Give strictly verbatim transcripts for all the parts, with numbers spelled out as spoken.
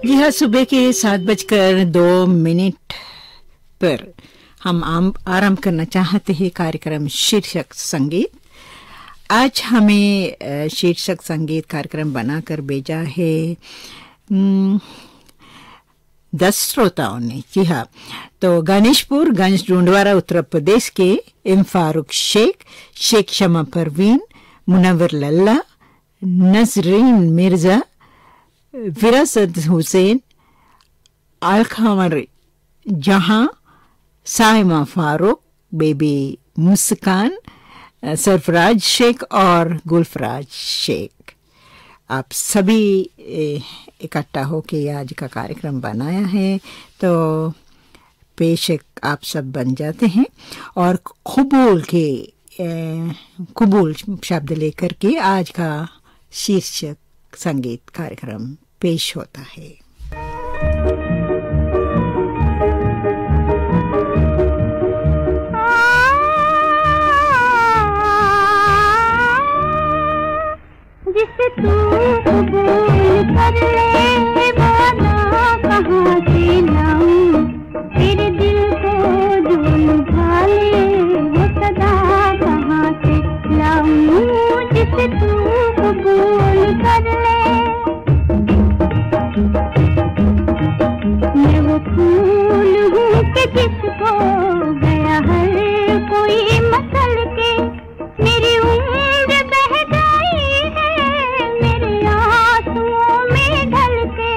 जी हाँ, सुबह के सात बजकर दो मिनट पर हम आम आरंभ करना चाहते हैं कार्यक्रम शीर्षक संगीत। आज हमें शीर्षक संगीत कार्यक्रम बनाकर भेजा है दस श्रोताओं ने। जी हाँ, तो गणेशपुर गंज ढूंढवारा उत्तर प्रदेश के एम फारूक शेख, शेख शमा परवीन, मुनव्वर लल्ला, नजरीन मिर्जा, विरासत हुसैन, अलखमर जहां, साइमा फारूक, बेबी मुस्कान, सरफराज शेख और गुलफराज शेख, आप सभी इकट्ठा होके आज का कार्यक्रम बनाया है। तो पेशक आप सब बन जाते हैं और कबूल के कबूल शब्द लेकर के आज का शीर्षक संगीत कार्यक्रम पेश होता है। जिसे तू कबूल कर ले वादा कहाँ से लाऊं, तेरे दिल को जो लुभा ले वो सदा कहाँ से लाऊं। जिसे तू कबूल कर ले मैं वो फूल हूँ कि जिसको गया हर कोई मसल के, मेरी उम्र बह गई है मेरे आंसुओं में ढल के।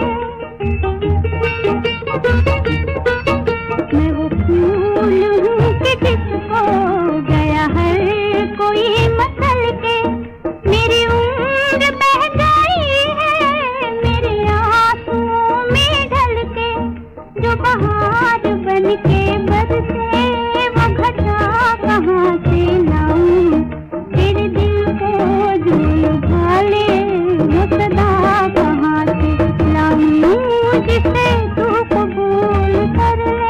मैं वो फूल हूँ कि जिसको गया हर कोई मसल के, मेरी उम्र बह गई है मेरे आंसुओं में ढल के। जो बहार बन के बरसे वो घटा कहाँ से लाऊं, तेरे दिल को जो लुभा ले वो सदा कहाँ से लाऊं। जिसे तू कबूल कर ले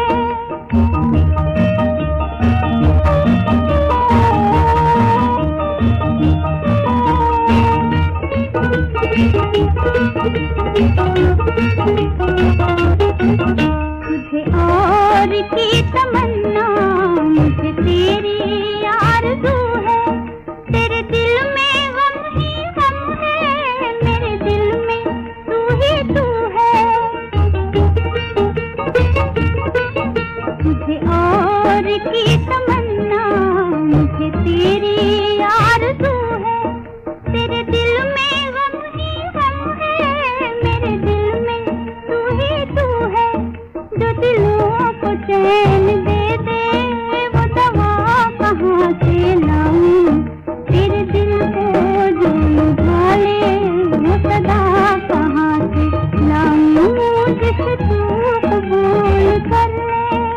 तुझे और की तमन्ना मुझे तेरी आरज़ू है, तेरे दिल में गम ही गम है मेरे दिल में तू ही तू है। तुझे और की तमन्ना मुझे तेरी आरज़ू है, तेरे दिल में गम ही गम है मेरे दिल में तू ही तू है। जो दिलों को चैन दे दे वो दवा कहाँ से लाऊं, तेरे दिल को जो लुभा ले वो सदा कहाँ से लाऊं। जिसे तू कबूल कर ले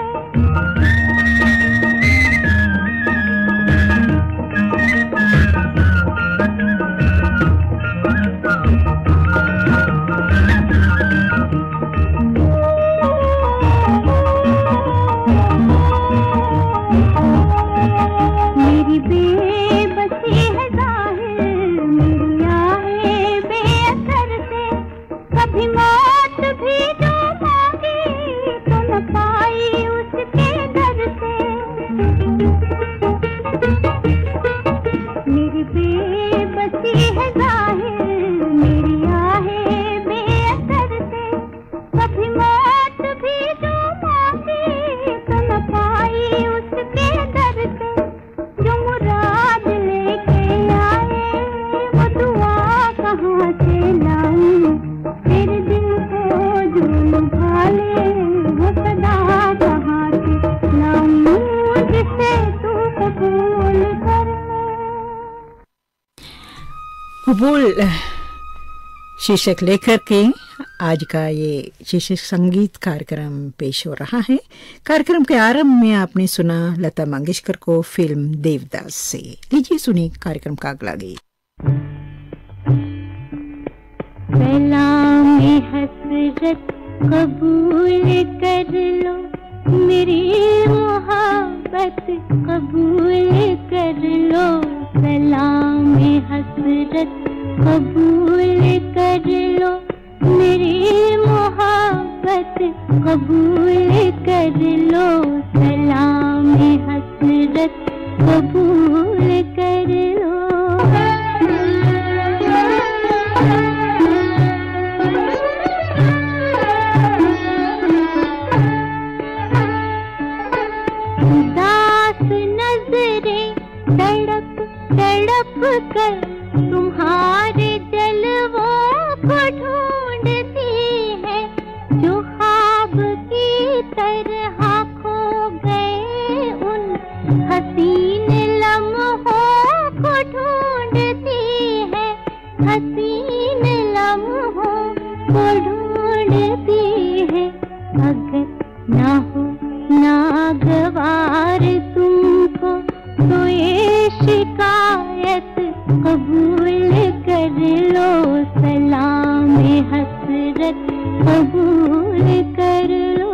मेरी बेबसी है जाहिर मेरी आहे बेअसर से, कभी मौत भी जो मांगी तो न पाई उसके दर से। मेरी बेबसी है जाहिर मेरी आहे बेअसर से, कभी मौत भी जो मांगी तो न पाई उसके दर से। जो मुराद लेके आए वो दुआ कहाँ से लाऊं, तेरे दिल को जो लुभा ले वो सदा कहाँ से लाऊं। जिसे तू कबूल कर ले। कबूल शीर्षक लेकर के आज का ये शीर्षक संगीत कार्यक्रम पेश हो रहा है। कार्यक्रम के आरंभ में आपने सुना लता मंगेशकर को फिल्म देवदास से। लीजिए सुनिए कार्यक्रम का अगला गीत। सलाम हसरत कबूल कर लो, मेरी मोहब्बत कबूल कर लो। सलाम हसरत कबूल कर लो, मेरी मोहब्बत मोहब्बत कबूल कर लो, सलाम हसरत कबूल कर लो। उदास नजरें तड़प तड़प कर तुम्हारे जलवों को ढूंढती है, जो ख्वाब की तरह खो गए उन हसीन लम्हों को ढूंढती है, हसीन लम्हों को ढूंढती है। अगर ना हो नागवार तुमको तो ये शिकायत कबूल कर लो, सलाम हसरत कबूल कर लो।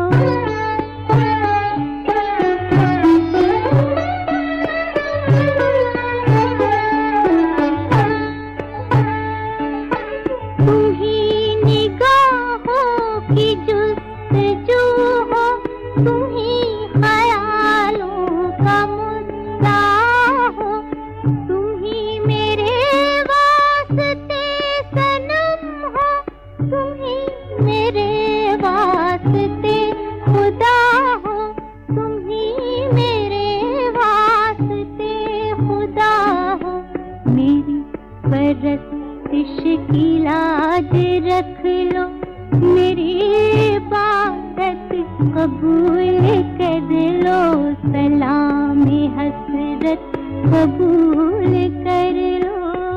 तुम्ही निगाहों की जुस्तजू हो, तुम्ही ख्यालों का मुद्दा हो, तुम्ही मेरे वास्ते सनम हो, तुम्ही मेरे वास्ते खुदा हो, तुम्ही मेरे वास्ते खुदा हो। मेरी परस्तिश की लाज रख लो, मेरी इबादत कबूल कर लो, सलाम हसरत कबूल कर लो।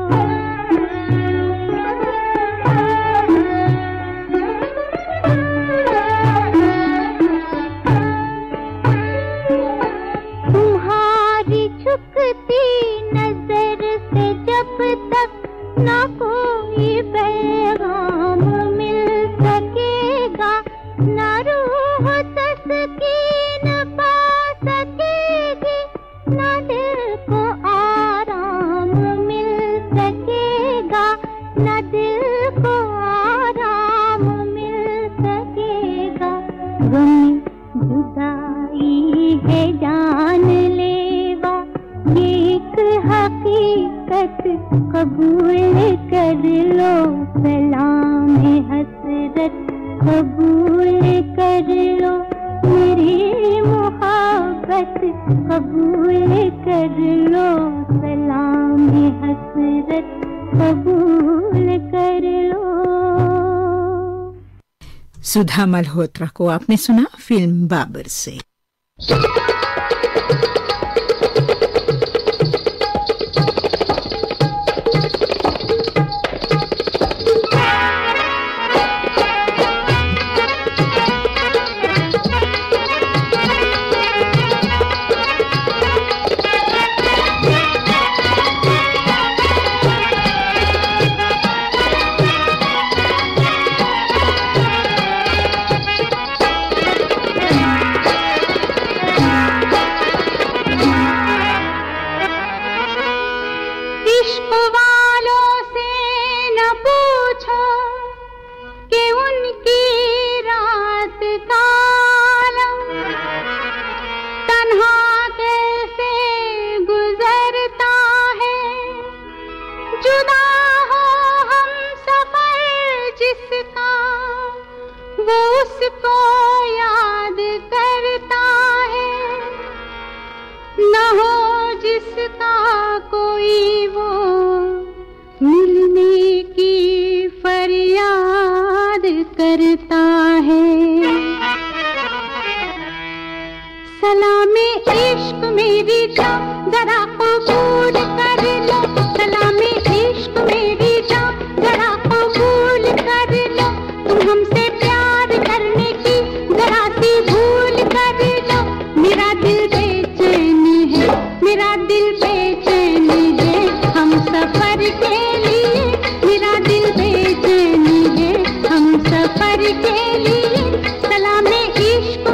तुम्हारी झुकती नजर से जब तक ना कोई पैगाम मिल सकेगा, ना रूह तस्कीन पा सकेगी, ना दिल को आराम मिल सकेगा, ना दिल को आराम मिल सकेगा। गम जुदाई है जानलेवा, ये एक हकीकत कबूल कर लो, सलाम हसरत कबूल कर लो। मेरी मोहब्बत कबूल कर लो, सलाम हसरत कबूल कर लो। सुधा मल्होत्रा को आपने सुना फिल्म बाबर से।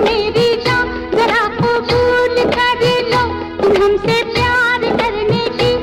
हमसे प्यार करने की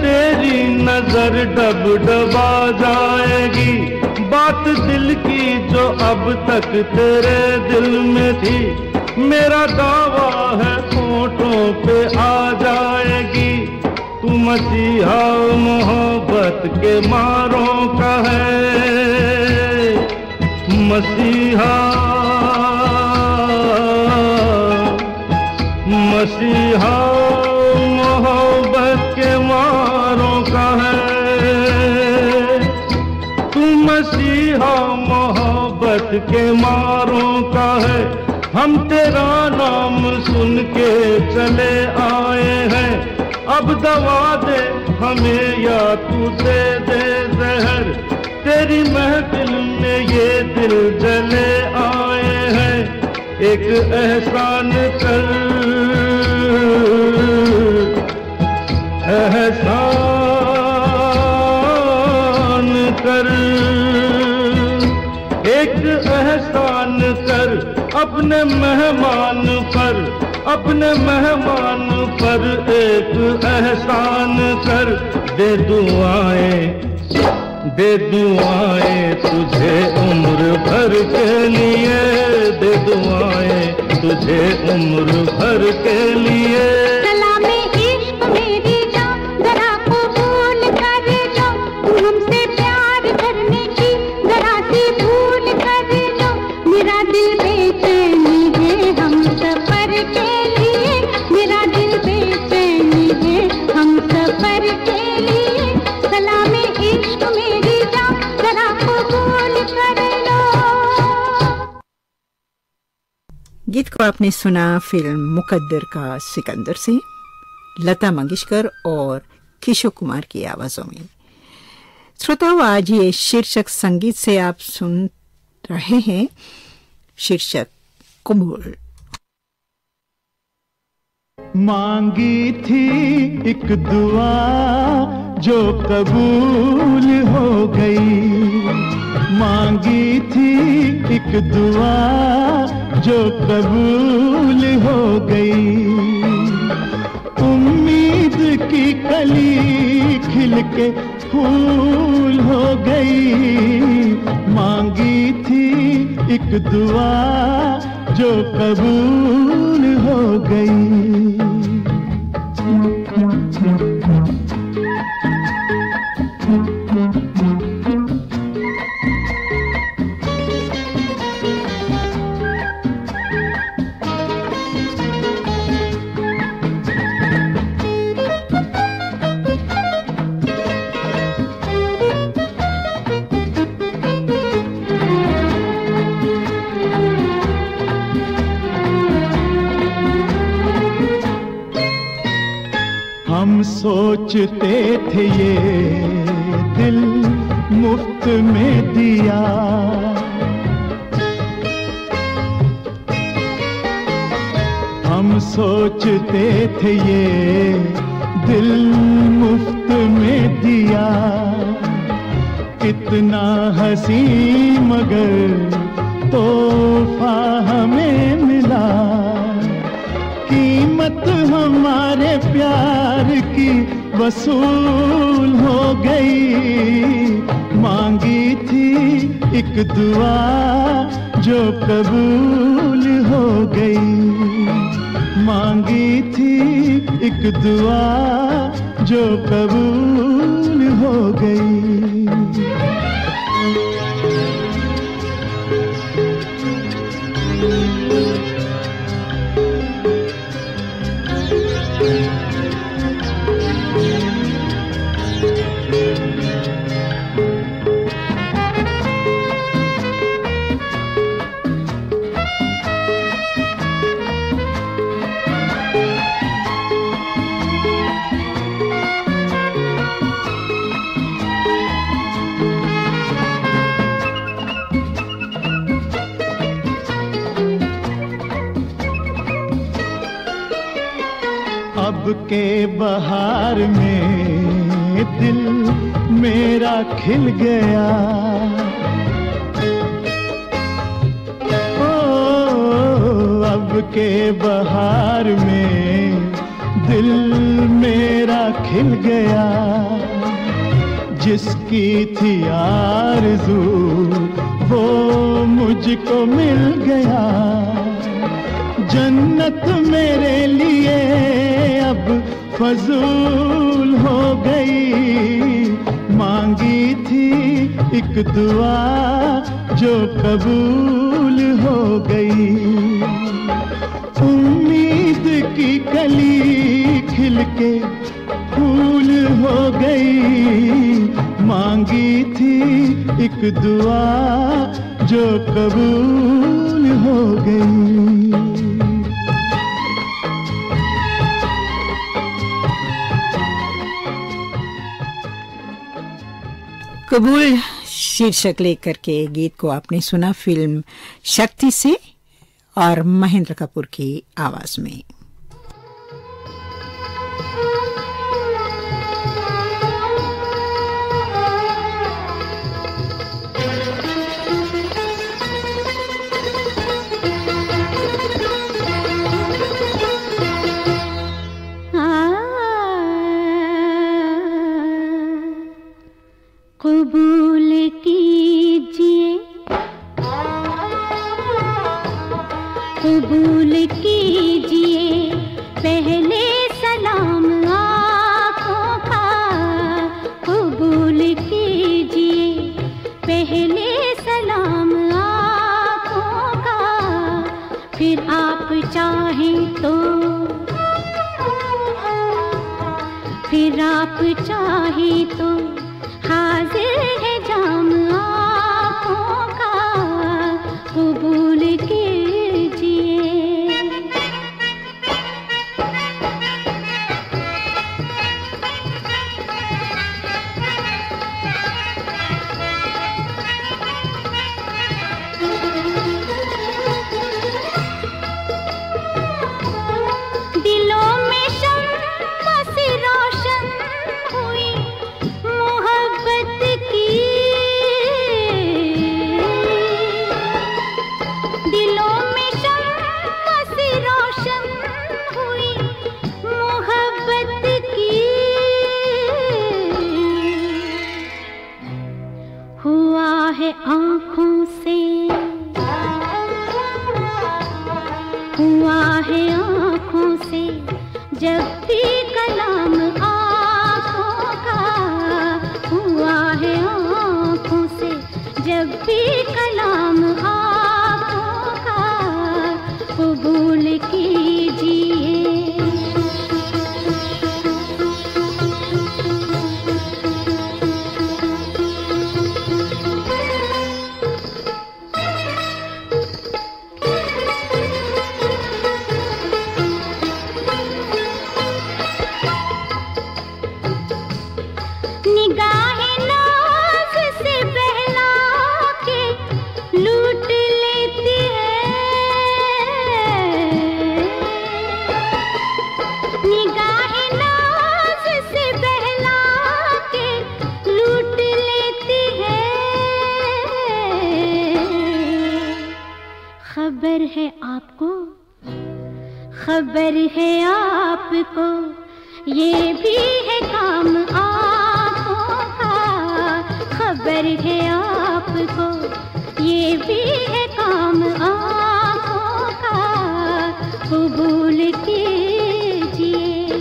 तेरी नजर डब डबा जाएगी, बात दिल की जो अब तक तेरे दिल में थी, मेरा दावा है होठों पे आ जाएगी। तू मसीहा मोहब्बत के मारों का है, मसीहा मसीहा मोहब्बत के मारों का है। तू मसीहा मोहब्बत के मारों का है। हम तेरा नाम सुन के चले आए हैं, अब दवा दे हमें या तू दे दे जहर। तेरी महफिल में ये दिल जले आए हैं, एक एहसान कर एहसान कर, एक एहसान कर अपने मेहमान पर, अपने मेहमान पर एक एहसान कर। दे दुआएं दे दुआएं तुझे उम्र भर के लिए, दे दुआएं तुझे उम्र भर के लिए। सलामे इश्क मेरी जान जरा कबूल कर लो, हमसे प्यार करने की जरा सी भूल कर लो। मेरा दिल बेचैनी है हम सफर के लिए, मेरा दिल बेचैनी है हम सफर के लिए। सलामे इश्क मेरी जान जरा कबूल कर लो। गीत को आपने सुना फिल्म मुकद्दर का सिकंदर से, लता मंगेशकर और किशोर कुमार की आवाजों में। श्रोताओं, आज ये शीर्षक संगीत से आप सुन रहे हैं, शीर्षक कबूल। मांगी थी एक दुआ जो कबूल हो गई, मांगी थी एक दुआ जो कबूल हो गई। उम्मीद की कली खिल के फूल हो गई, मांगी थी एक दुआ जो कबूल हो गई। हम सोचते थे ये दिल मुफ्त में दिया, हम सोचते थे ये दिल मुफ्त में दिया। कितना हंसी मगर तोहफा हमें मिला, कीमत हमारे प्यार की वसूल हो गई। मांगी थी एक दुआ जो कबूल हो गई, मांगी थी एक दुआ जो कबूल हो गई। अब के बहार में दिल मेरा खिल गया, ओ अब के बहार में दिल मेरा खिल खिल गया। जिसकी थी आरज़ू वो मुझको मिल गया। जन्नत मेरे लिए अब फजूल हो गई। मांगी थी एक दुआ जो कबूल हो गई। उम्मीद की कली खिल के फूल हो गई। मांगी थी एक दुआ जो कबूल हो गई। कबूल शीर्षक लेकर के गीत को आपने सुना फिल्म शक्ति से और महेंद्र कपूर की आवाज में। कबूल कीजिए, कबूल कीजिए पहले सलाम आँखों का। कबूल कीजिए पहले सलाम आँखों का। फिर आप चाहें तो, फिर आप चाहें तो हाजिर है जाम आँखों का। कबूल कीजिए। दिलों में शम्मा से रोशन हुई मोहब्बत की। दिलों में शम्मा से रोशन हुई मोहब्बत की। हुआ है आँखों से, हुआ है आँखों से जब भी कलाम आँखों का। हुआ है आँखों से जब भी कलाम आँखों का। कबूल कीजिए। निगाहें नाज़ से बहला के लूट लेती है। निगाहें नाज़ से बहला के लूट लेती है। खबर है आपको, खबर है आपको ये भी है काम आँखों का। खबर है आपको ये भी है काम आँखों का। कबूल कीजिए।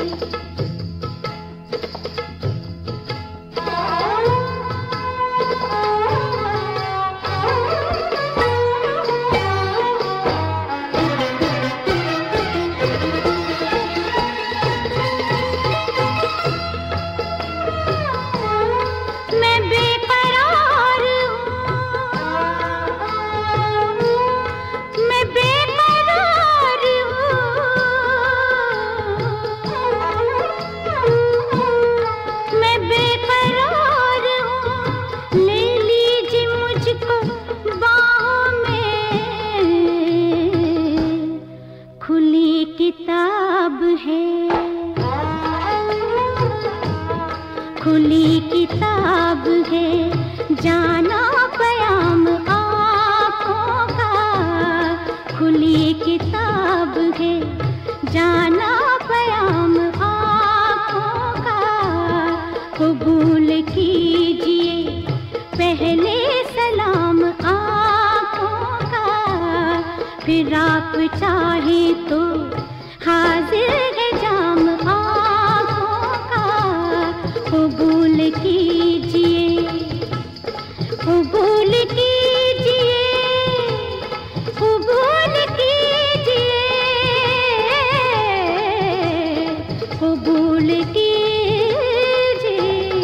मैं बेकरार हूँ, मैं बेकरार हूँ, मैं बेकरार हूँ। ले लीजिए मुझको बाहों में, खुली किताब है, खुली किताब है। जाना पयाम आँखों का। खुली किताब है, जाना पयाम आँखों का। कबूल कीजिए पहले सलाम आँखों का, फिर आप चाहे तो हाजिर है जाम आँखों का। कबूल कीजिए, कबूल कीजिए, कबूल कीजिए, कबूल कीजिए।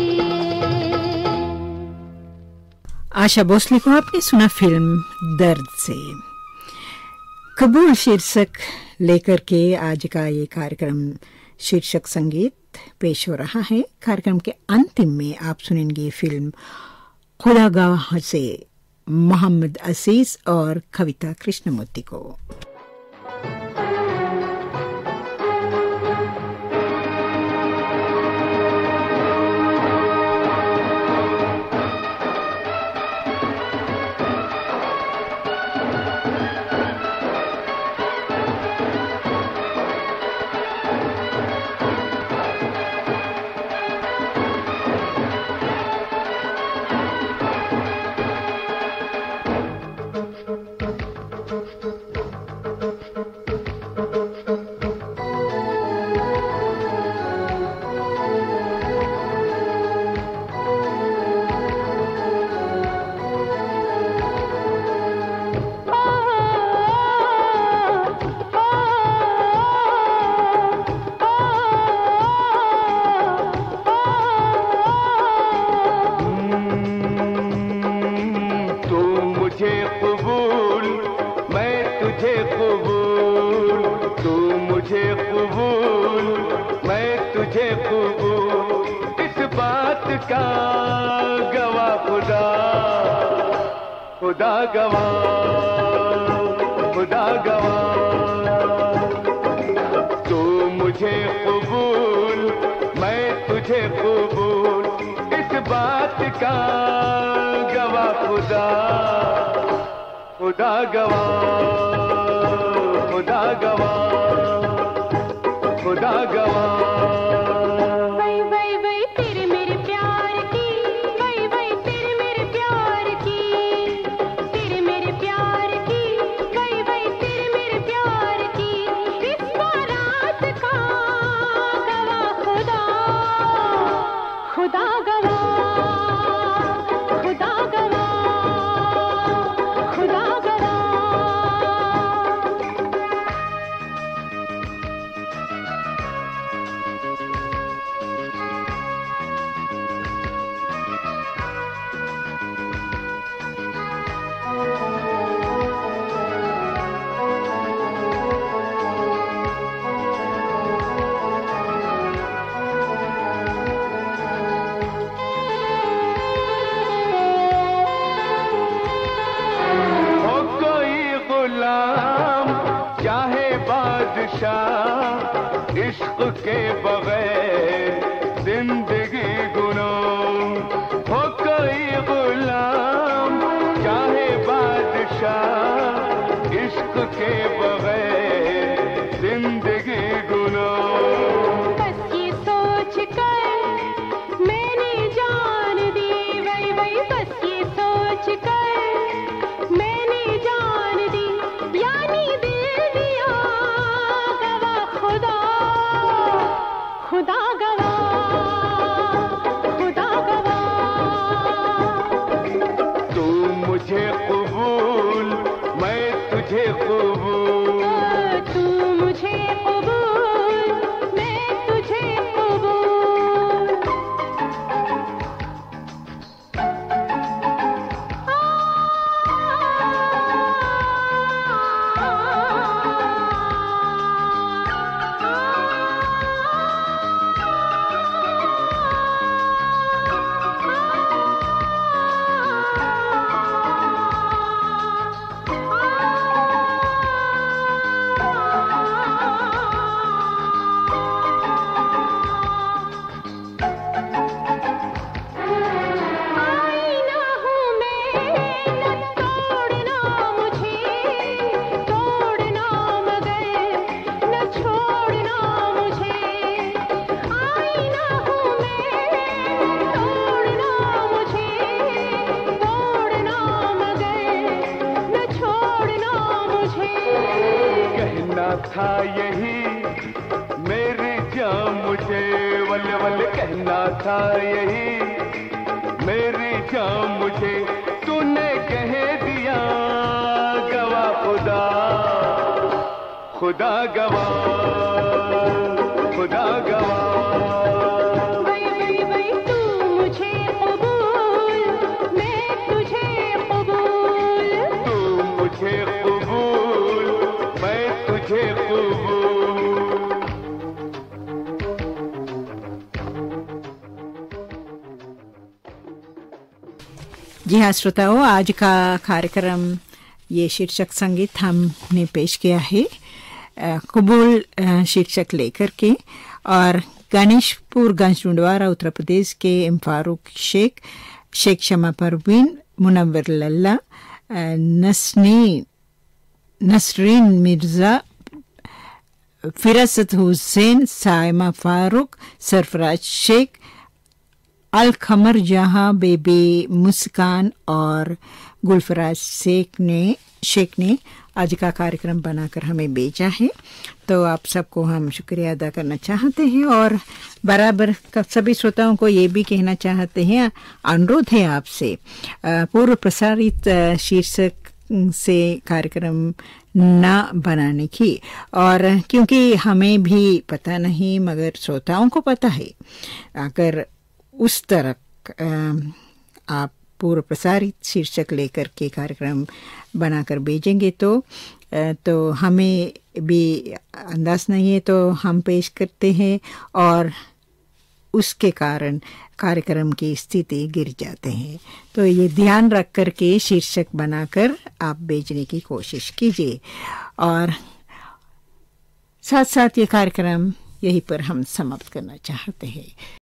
आशा भोसले को आपने सुना फिल्म दर्द से। कबूल शीर्षक लेकर के आज का ये कार्यक्रम शीर्षक संगीत पेश हो रहा है। कार्यक्रम के अंतिम में आप सुनेंगे फिल्म खुदागवाह से मोहम्मद अजीज और कविता कृष्णमूर्ति को। खुदा गवाह, खुदा गवाह, तू मुझे कबूल, मैं तुझे कबूल, इस बात का गवाह खुदा, खुदा गवाह, खुदा गवाह, खुदा गवाह। इश्क के बगैर जिंदगी गुनाह, हो कोई गुलाम चाहे बादशाह, इश्क के बगैर जिंदगी गुनाह। बस ये सोच कर मैंने जान दी, वही वही बस ये सोच कर मैंने जान दी, यानी दिल दिया खुदा, था यही, मेरी जान मुझे वल वल कहना था यही, मेरी जान मुझे तूने कह दिया, गवा खुदा खुदा गवा खुदा गवा। वही वही वही तू मुझे कबूल, मैं तुझे कबूल, तू मुझे कबूल, मैं तुझे कबूल। जी हाँ श्रोताओं, आज का कार्यक्रम ये शीर्षक संगीत हमने पेश किया है कबूल शीर्षक लेकर के, और गणेशपुर गंज डुंडवारा उत्तर प्रदेश के एम फारूक शेख, शेख शमा परवीन, मुनव्वर लल्ला, नसनी नसरीन मिर्जा, फिरासत हुसैन, साइमा फारूक, सरफराज शेख, अल खमर जहां, बेबी मुस्कान और गुलफराज शेख ने शेख ने आज का कार्यक्रम बनाकर हमें भेजा है। तो आप सबको हम शुक्रिया अदा करना चाहते हैं, और बराबर सभी श्रोताओं को ये भी कहना चाहते हैं, अनुरोध है आपसे पूर्व प्रसारित शीर्षक से कार्यक्रम ना बनाने की, और क्योंकि हमें भी पता नहीं मगर श्रोताओं को पता है, अगर उस तरह आप पूर्व प्रसारित शीर्षक लेकर के कार्यक्रम बनाकर भेजेंगे तो तो हमें भी अंदाज नहीं है, तो हम पेश करते हैं और उसके कारण कार्यक्रम की स्थिति गिर जाते हैं। तो ये ध्यान रख कर के शीर्षक बनाकर आप भेजने की कोशिश कीजिए, और साथ साथ ये कार्यक्रम यहीं पर हम समाप्त करना चाहते हैं।